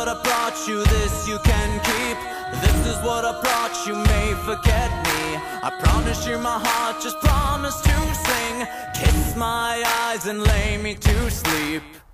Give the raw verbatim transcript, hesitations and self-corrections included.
what I brought you, this you can keep. This is what I brought you, may forget me. I promise you my heart, just promise to sing. Kiss my eyes and lay me to sleep.